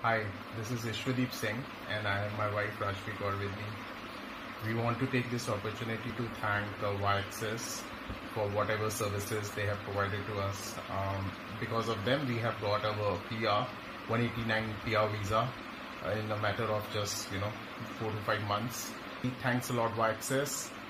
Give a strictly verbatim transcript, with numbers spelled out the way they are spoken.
Hi, this is Ishwadeep Singh and I have my wife Rajvi Kaur with me. We want to take this opportunity to thank uh, Y Access for whatever services they have provided to us. Um, because of them, we have got our P R, one eighty-nine P R visa uh, in a matter of just, you know, four to five months. Thanks a lot, Y Access.